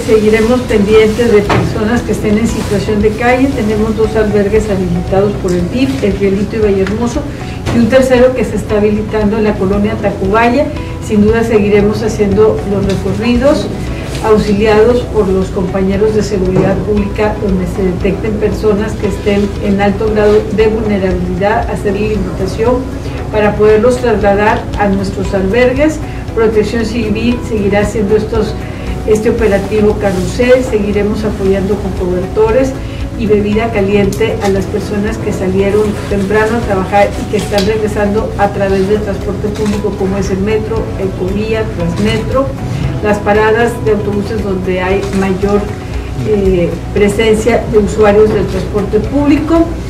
seguiremos pendientes de personas que estén en situación de calle. Tenemos 2 albergues habilitados por el DIF, El Rielito y Vallehermoso, y un tercero que se está habilitando en la colonia Tacubaya. Sin duda seguiremos haciendo los recorridos, auxiliados por los compañeros de seguridad pública, donde se detecten personas que estén en alto grado de vulnerabilidad, hacer la invitación para poderlos trasladar a nuestros albergues. Protección Civil seguirá haciendo este operativo carrusel, seguiremos apoyando con cobertores y bebida caliente a las personas que salieron temprano a trabajar y que están regresando a través del transporte público, como es el metro, Ecovía, Transmetro, las paradas de autobuses donde hay mayor presencia de usuarios del transporte público.